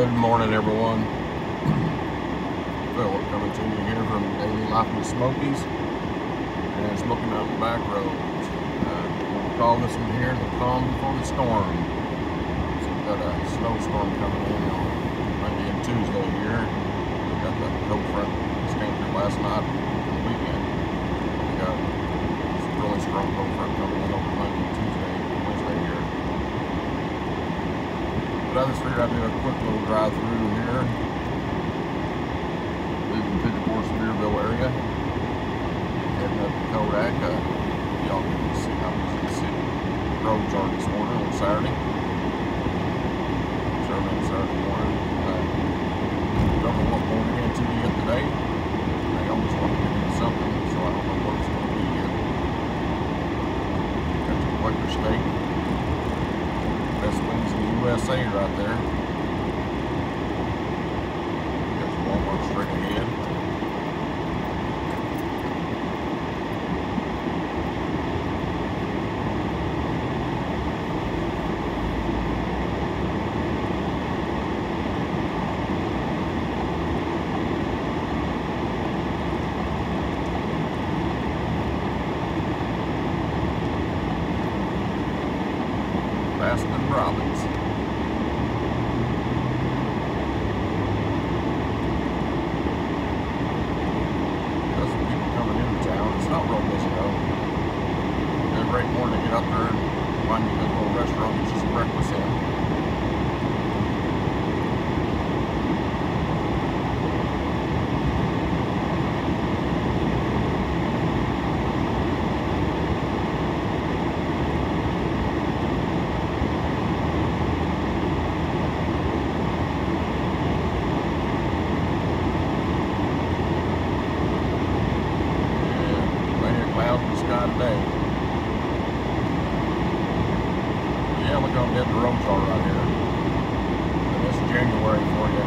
Good morning, everyone. Philip coming to you here from Daily Life in the Smokies and Smoky Mountain Back Roads. We'll call this one here the calm before the storm. So we've got a snowstorm coming in on Monday and Tuesday here. We've got the cold front that came through last night and the weekend. We got some really strong cold front coming in over Monday, Tuesday, and Wednesday here. But I just figured I'd do a quick little drive through here. Leaving Pigeon Sevierville area. Heading up to Kodak. Y'all can see how busy the city roads are this morning on Saturday. Saturday morning. Don't know what we're going into yet today. I almost want to get into something, so I don't know what it's going to be yet. Got the Quaker State. Best wings in the USA right there. Got the Walmart straight ahead. Baskin Robbins. Got some people coming into town. It's not real busy though. It's a great morning to get up there and find you a good little restaurant and get some breakfast in. Cloud in the sky today. Yeah, look how dead the roads are right here. And it's January for you.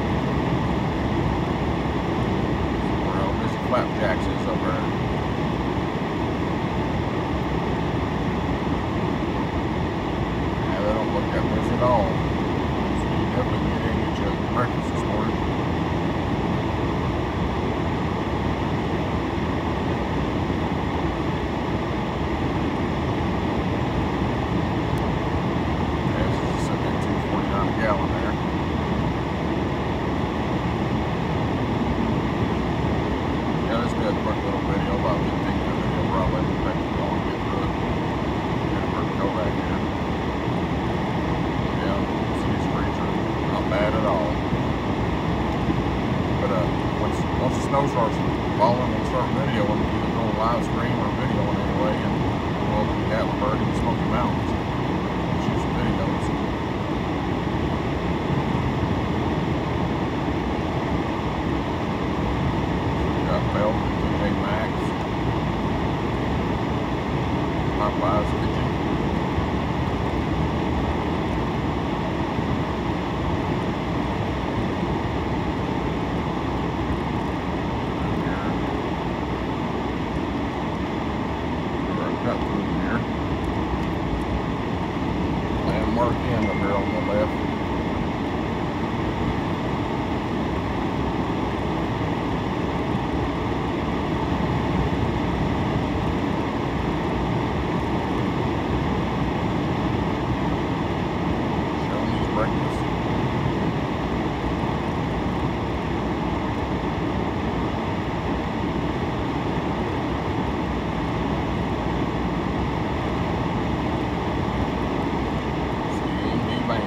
Where how busy Flapjacks is up there. Yeah, they don't look that busy at all. So you definitely get in and get your breakfast this morning. Gallon there. Yeah, this will be a quick little video, about 15-minute video probably. In fact, we're going to get through it. We're going to go back here. Yeah, city streets are not bad at all. But once the snow starts falling, we'll start videoing, either going live stream or videoing anyway, and go up to Gatlinburg and the Smoky Mountains. Shoot some videos. Bell, TJ Maxx, Popeye's Kitchen. Cut through here. Landmark Inn up here on the left. Breakfast. CMB Bank.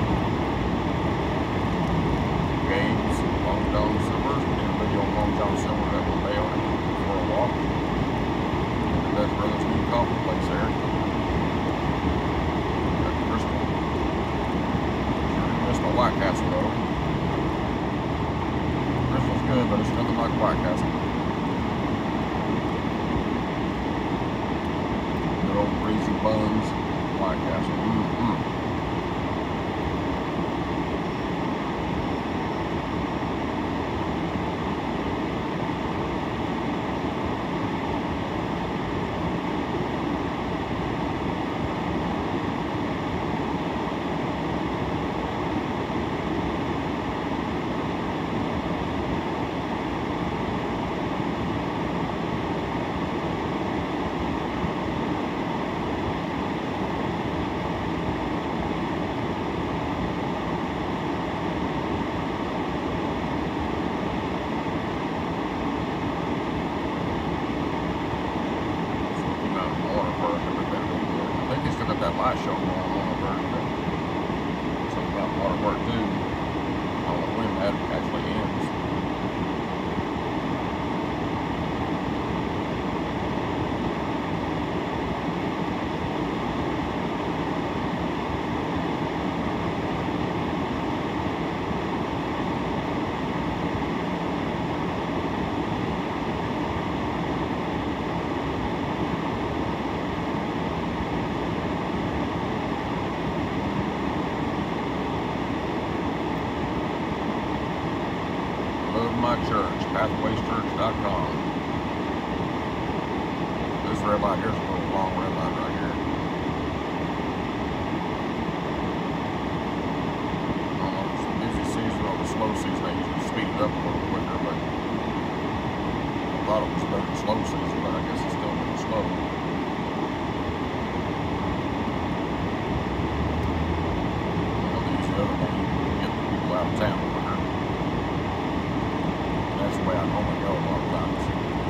Games, Long John Silver's. We did a video on Long John Silver that one day on it for a walk. And that's Brothers New Coffee Place there. Got Crystal. Missed the White Castle though. Crystal's good, but it's nothing like White Castle. Good old greasy buns, White Castle. that light show going on over there. Something about water work too. I don't know when that actually ends. My church, pathwayschurch.com. This red light here's a little long red light right here. I don't know if it's the busy season or the slow season. They usually speed it up a little quicker, but I thought it was better than slow season, but I guess it's still a little slow. They use the other one to get the people out of town quicker. That's the way I normally go a lot of times.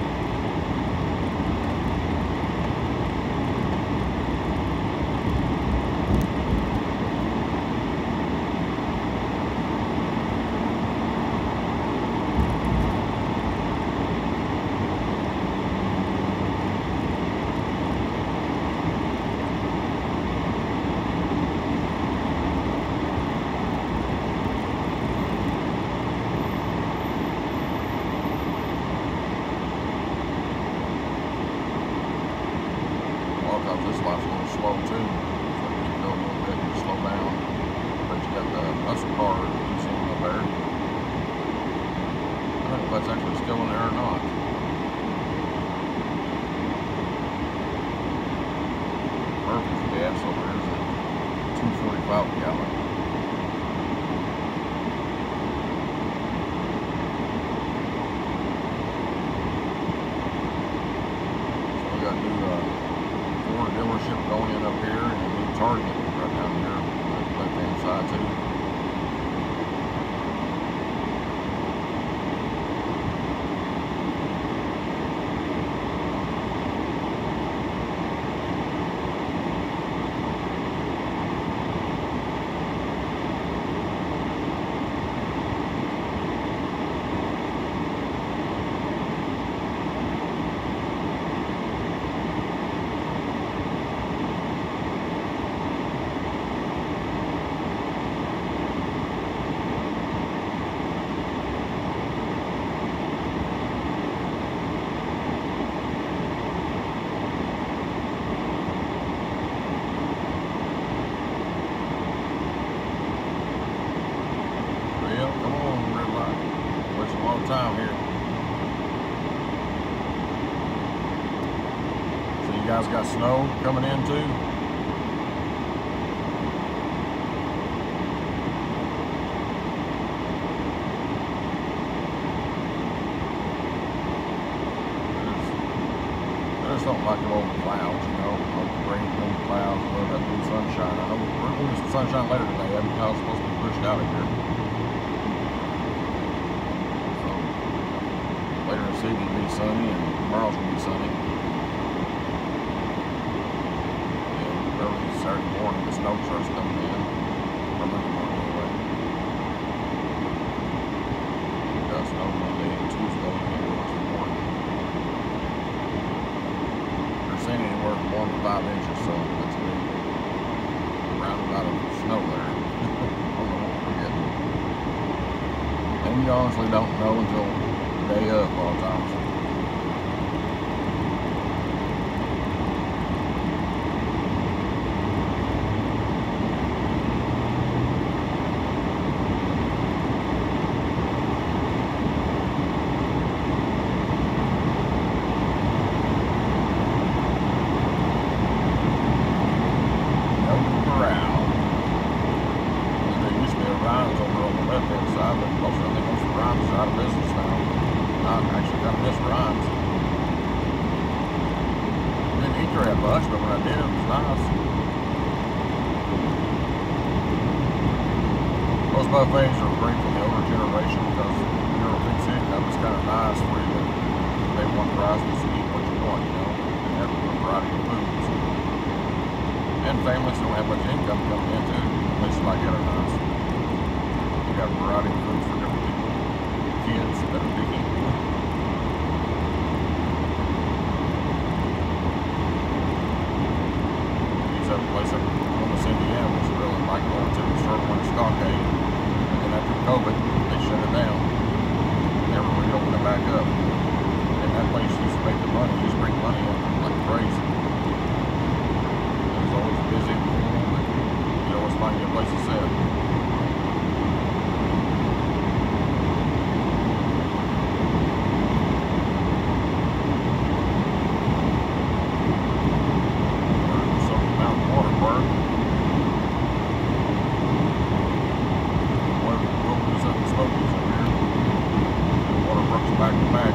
This light's a little slow too, so you can go a little bit and slow down. But you got the muscle car you see up there. I don't know if that's actually still in there or not. Murphy's gas over here is at 245 a gallon. So we got new dealership going in up here, and a new Target right down here on the left-hand side too. Come on, red light. Wasting a lot of time here. So you guys got snow coming in too? I just don't like them over clouds, you know, over rain, over clouds, over that blue sunshine. I know we're going to get some sunshine later today. I think I was supposed to be pushed out of here. Later this evening will be sunny, and tomorrow's going to be sunny. And early Saturday morning, the snow starts coming in. Or Monday morning, anyway. We got snow Monday and Tuesday, and Wednesday morning. They're saying anywhere from 1 to 5 inches, so that's a big roundabout of snow there. I don't know what we're getting. And you honestly don't know until day up all the times. There used to be a Ryan's over on the left-hand side, but most of them think Ryan's is out of business now. I actually kind of miss Ryan's. I didn't eat there that much, but when I did, it was nice. Most buffets are great for the older generation because you're a big city. That was kind of nice for you to pay one price and eat what you want, you know, and have a variety of foods. and families don't have much income coming into places like that are nice. We got a variety of food for different people, kids that are picky. These other places up in Columbus, Indiana, was really like going to the Circle and Stockade, and then after COVID, they shut it down. Never reopened it back up. And that place used to make the money, used to bring money in like crazy. It was always busy and full, but you always find a place to sit. Back to back.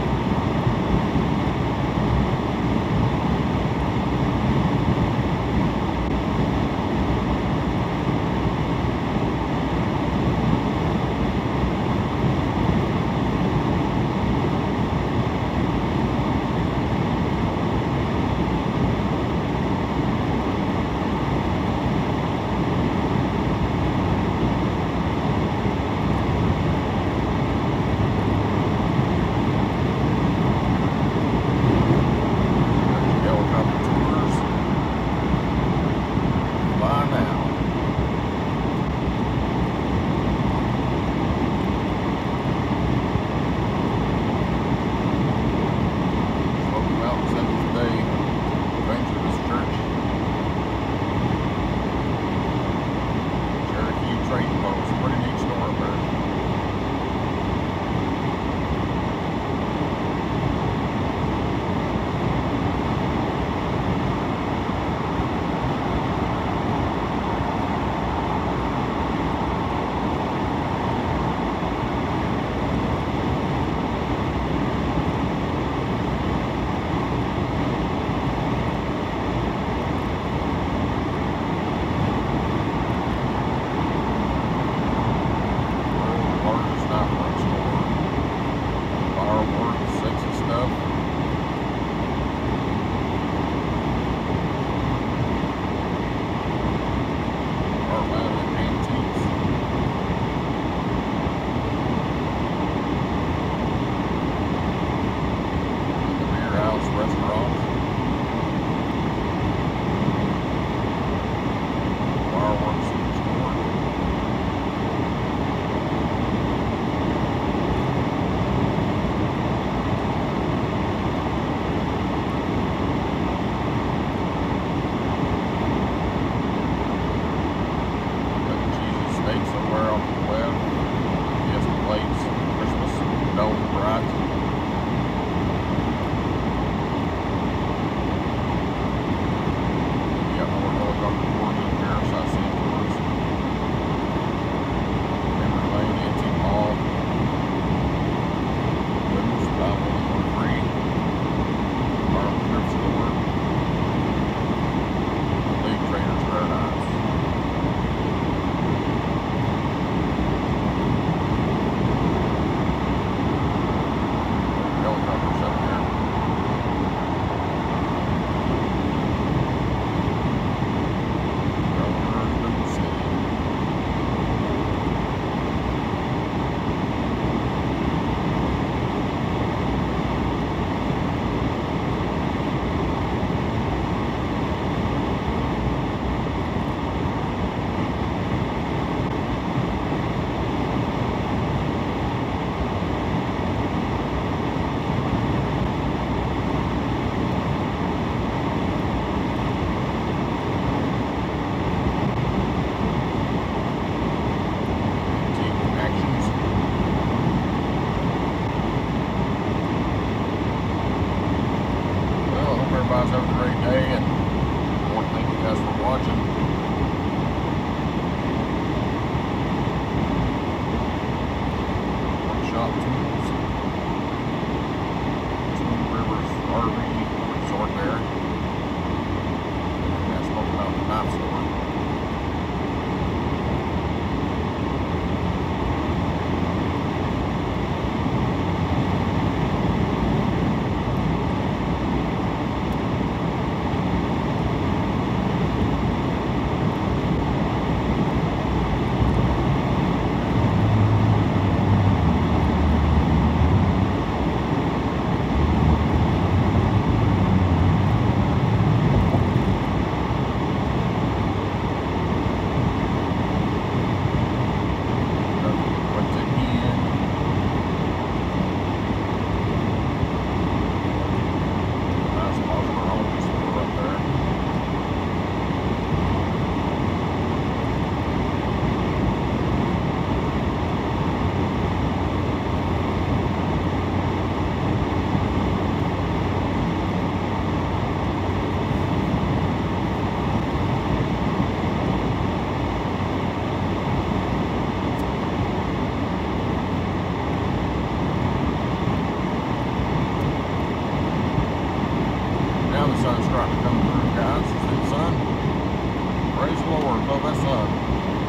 Go that sun.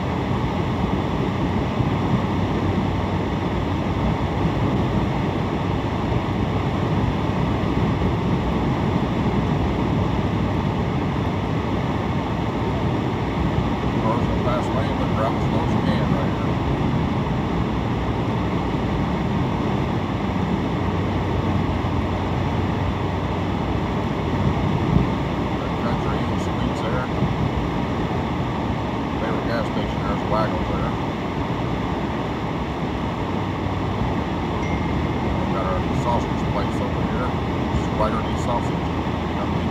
Cars will pass lane, but drive as slow as you can right here. Country Eagle Sweets there. Favorite gas station, there's Waggles there. We've got our sausage place over here. Spider-D Sausage Company.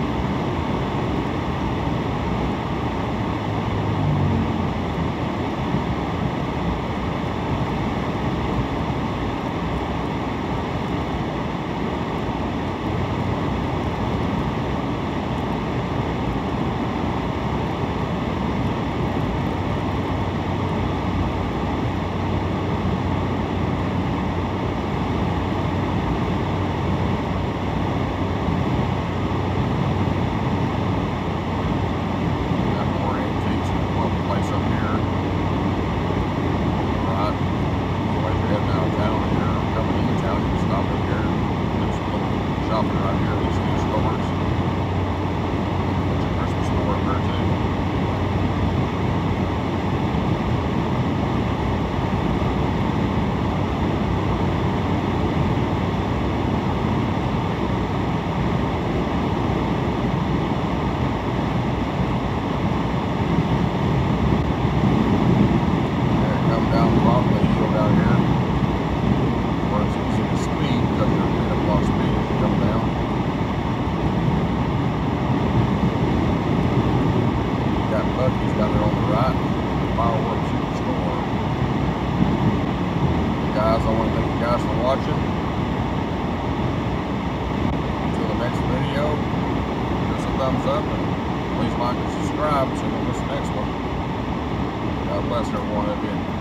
Shopping right here, these new stores. There's a Christmas store up there too. Yeah, come down Broadway Hill down here. Where it's easy to speed because you're getting up a lot of speed as you come down. You got Buc-ee's down there on the right, fireworks store. Hey guys, I want to thank you guys for watching. Until the next video, give us a thumbs up and please like and subscribe so you don't miss the next one. God bless everyone.